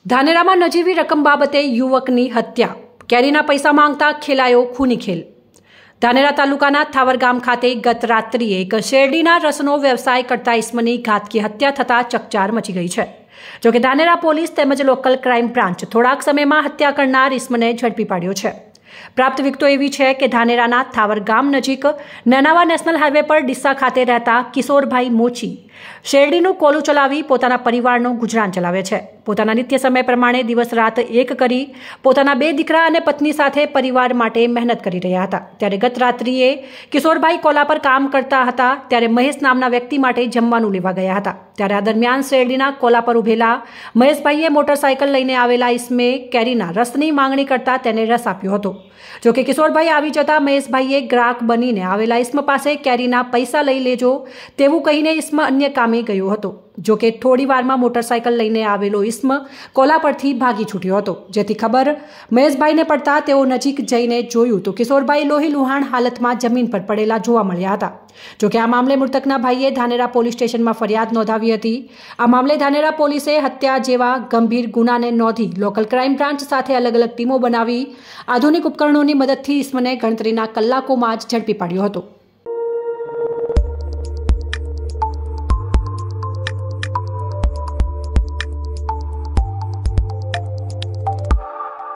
ધાનેરામાં નજીવી રકમ બાબતે યુવકની હત્યા, કેરીના પૈસા માંગતા ખેલાયો ખૂની ખેલ। ધાનેરા તાલુકાના થાવર ગામ ખાતે ગત રાત્રિએ એક શેરડીના રસનો વ્યવસાય કરતા ઈસમની ઘાતકી હત્યા થતાં ચકચાર મચી ગઈ છે। જોકે ધાનેરા પોલીસ તેમજ લોકલ ક્રાઇમ બ્રાન્ચ થોડાક સમયમાં હત્યા કરનાર ઈસમને ઝડપી પાડ્યો છે। પ્રાપ્ત વિગતો એવી છે કે ધાનેરાના થાવર ગામ નજીક નેનાવા નેશનલ હાઈવે પર ડીસા ખાતે રહેતા કિશોરભાઈ મોચી શેરડીનું કોલું ચલાવી પોતાના પરિવારનું ગુજરાન ચલાવે છે। પોતાના નિત્ય સમય પ્રમાણે દિવસ રાત એક કરી પોતાના 2 દીકરા અને પત્ની સાથે પરિવાર માટે મહેનત કરી રહ્યા હતા। ત્યારે ગત રાત્રિએ કિશોરભાઈ કોલા પર કામ કરતા હતા ત્યારે મહેશ નામના વ્યક્તિ માટે જમવાનું લેવા ગયા હતા। ત્યારે આ દરમિયાન શેરડીના કોલા પર ઉભેલા મહેશભાઈએ મોટરસાયકલ લઈને આવેલા ઈસમે કેરીના રસની માંગણી કરતા તેને રસ આપ્યો હતો। જોકે કિશોરભાઈ આવી જતા મહેશભાઈએ ગ્રાહક બનીને આવેલા ઈસમ પાસે કેરીના પૈસા લઈ લેજો તેવું કહીને ઈસમ અન્ય કામે ગયો હતો। જોકે થોડી વારમાં મોટરસાયકલ લઈને આવેલો ઈસમ કોલા પરથી ભાગી છૂટ્યો હતો, જેથી ખબર મહેશભાઈને પડતા તેઓ નજીક જઈને જોયું તો કિશોરભાઈ લોહી લુહાણ હાલતમાં જમીન પર પડેલા જોવા મળ્યા હતા। જોકે આ મામલે મૃતકના ભાઈએ ધાનેરા પોલીસ સ્ટેશનમાં ફરિયાદ નોંધાવી હતી। આ મામલે ધાનેરા પોલીસે હત્યા જેવા ગંભીર ગુનાને નોંધી લોકલ ક્રાઇમ બ્રાન્ચ સાથે અલગ અલગ ટીમો બનાવી આધુનિક ઉપકરણોની મદદથી ઈસમને ગણતરીના કલાકોમાં જ ઝડપી પાડ્યો હતો।